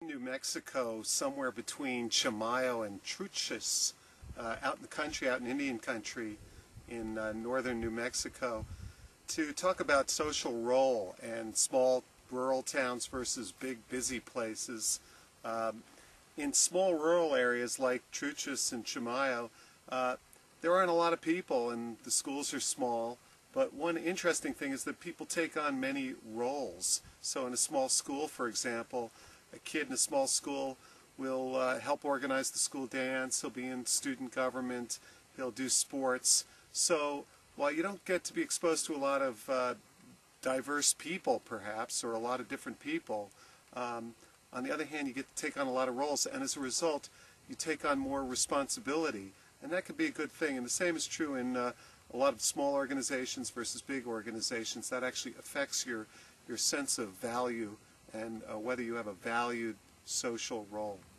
New Mexico, somewhere between Chamayo and Truchas, out in the country, out in Indian country in northern New Mexico, to talk about social role and small rural towns versus big busy places. In small rural areas like Truchas and Chamayo, there aren't a lot of people and the schools are small, but one interesting thing is that people take on many roles. So in a small school, for example, a kid in a small school will help organize the school dance, he'll be in student government, he'll do sports. So while you don't get to be exposed to a lot of diverse people perhaps, or a lot of different people, on the other hand you get to take on a lot of roles, and as a result you take on more responsibility, and that can be a good thing. And the same is true in a lot of small organizations versus big organizations. That actually affects your sense of value and whether you have a valued social role.